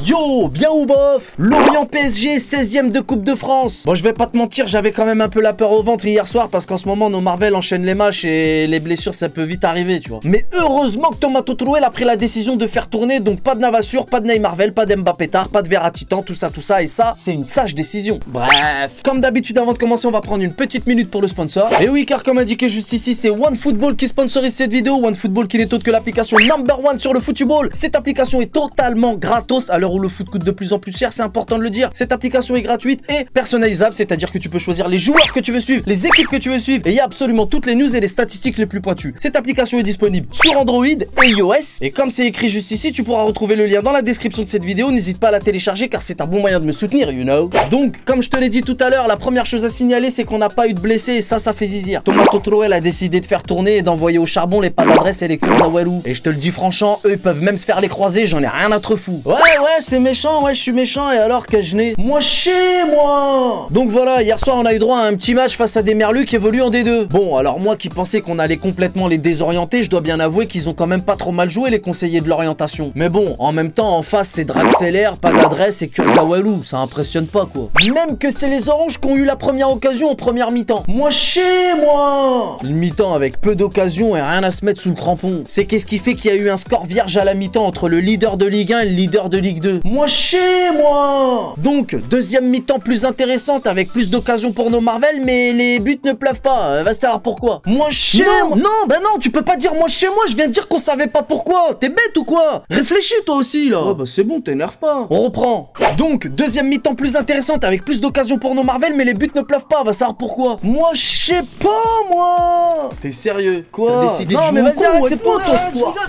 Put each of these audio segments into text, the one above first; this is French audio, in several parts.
Yo, bien ou bof? Lorient PSG, 16ème de Coupe de France. Bon, je vais pas te mentir, j'avais quand même un peu la peur au ventre hier soir parce qu'en ce moment, nos Marvel enchaînent les matchs et les blessures, ça peut vite arriver, tu vois. Mais heureusement que Thomas Tuchel a pris la décision de faire tourner, donc pas de Navassur, pas de Neymar, pas d'Mbappé tard, pas de Verratti, tout ça, et ça, c'est une sage décision. Bref, comme d'habitude, avant de commencer, on va prendre une petite minute pour le sponsor. Et oui, car comme indiqué juste ici, c'est OneFootball qui sponsorise cette vidéo. OneFootball qui n'est autre que l'application #1 sur le football. Cette application est totalement gratos à l'heure où le foot coûte de plus en plus cher, c'est important de le dire. Cette application est gratuite et personnalisable, c'est-à-dire que tu peux choisir les joueurs que tu veux suivre, les équipes que tu veux suivre, et il y a absolument toutes les news et les statistiques les plus pointues. Cette application est disponible sur Android et iOS, et comme c'est écrit juste ici, tu pourras retrouver le lien dans la description de cette vidéo. N'hésite pas à la télécharger car c'est un bon moyen de me soutenir, you know. Donc, comme je te l'ai dit tout à l'heure, la première chose à signaler, c'est qu'on n'a pas eu de blessés et ça fait zizir. Thomas Tuchel a décidé de faire tourner et d'envoyer au charbon les pas d'adresse et les Kurzawa. Et je te le dis franchement, eux ils peuvent même se faire les croiser, j'en ai rien à te fou. Ouais, c'est méchant, ouais, je suis méchant, et alors que je n'ai... Moi, chez moi. Donc voilà, hier soir, on a eu droit à un petit match face à des merlus qui évoluent en D2. Bon, alors moi qui pensais qu'on allait complètement les désorienter, je dois bien avouer qu'ils ont quand même pas trop mal joué, les conseillers de l'orientation. Mais bon, en même temps, en face, c'est Draxler, pas d'adresse et Kurzawa, ça impressionne pas, quoi. Même que c'est les oranges qui ont eu la première occasion en première mi-temps. Moi, chez moi. Une mi-temps avec peu d'occasions et rien à se mettre sous le crampon. C'est qu'est-ce qui fait qu'il y a eu un score vierge à la mi-temps entre le leader de Ligue 1 et le leader de Ligue 2. Moi, chez moi. Donc, deuxième mi-temps plus intéressante avec plus d'occasions pour nos Marvel, mais les buts ne pleuvent pas. Va savoir pourquoi. Moi, chez moi. Non, bah non, tu peux pas dire moi chez moi. Je viens de dire qu'on savait pas pourquoi. T'es bête ou quoi? Réfléchis toi aussi, là. Oh, bah c'est bon, t'énerve pas. On reprend. Donc, deuxième mi-temps plus intéressante avec plus d'occasions pour nos Marvel, mais les buts ne pleuvent pas. Va savoir pourquoi. Moi, je sais pas, moi. T'es sérieux? Quoi? T'as décidé de jouer? Non, mais vas-y, arrête, c'est pas toi ce soir.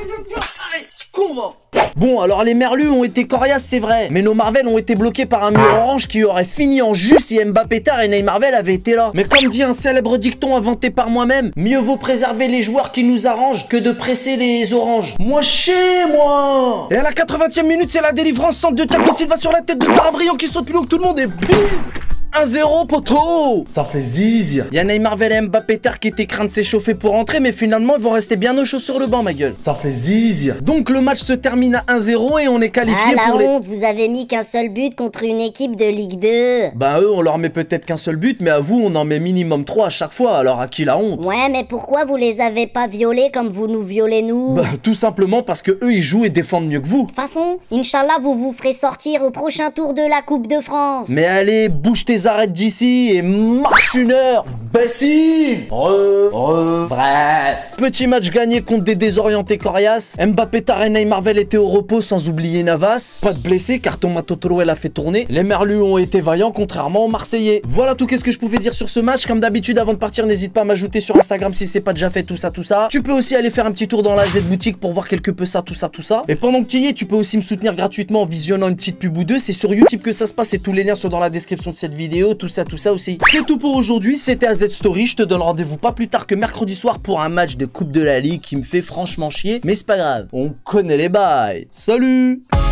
Bon, alors les merlus ont été coriaces, c'est vrai, mais nos Marvel ont été bloqués par un mur orange qui aurait fini en jus si Mbappé tard et Neymar avaient été là. Mais comme dit un célèbre dicton inventé par moi-même, mieux vaut préserver les joueurs qui nous arrangent que de presser les oranges. Moi, chez moi. Et à la 80e minute, c'est la délivrance centre de Thiago Silva sur la tête de Sarah Briand qui saute plus haut que tout le monde et bim, 1-0 poteau. Ça fait zizir. Il y a Neymar et Mbappé terre qui étaient craints de s'échauffer pour rentrer, mais finalement ils vont rester bien au chaud sur le banc, ma gueule. Ça fait zizir. Donc le match se termine à 1-0 et on est qualifié pour honte, vous avez mis qu'un seul but contre une équipe de Ligue 2. Bah eux on leur met peut-être qu'un seul but, mais à vous on en met minimum 3 à chaque fois, alors à qui la honte? Ouais, mais pourquoi vous les avez pas violés comme vous nous violez nous? Bah tout simplement parce que eux ils jouent et défendent mieux que vous. De toute façon, Inch'Allah vous vous ferez sortir au prochain tour de la Coupe de France. Mais allez, bouge tes arrêtes d'ici et marche une heure, imbécile. Bref. Petit match gagné contre des désorientés coriaces. Mbappé tard et Neymar étaient au repos sans oublier Navas. Pas de blessés car Thomas Tuchel a fait tourner. Les merlus ont été vaillants contrairement aux Marseillais. Voilà tout qu'est-ce que je pouvais dire sur ce match. Comme d'habitude, avant de partir, n'hésite pas à m'ajouter sur Instagram si c'est pas déjà fait, tout ça. Tu peux aussi aller faire un petit tour dans la Z boutique pour voir quelque peu ça, tout ça. Et pendant que tu y es, tu peux aussi me soutenir gratuitement en visionnant une petite pub ou deux. C'est sur YouTube que ça se passe et tous les liens sont dans la description de cette vidéo, tout ça aussi. C'est tout pour aujourd'hui, c'était AZ Story. Je te donne rendez-vous pas plus tard que mercredi soir pour un match de Coupe de la Ligue qui me fait franchement chier, mais c'est pas grave, on connaît les bails. Salut!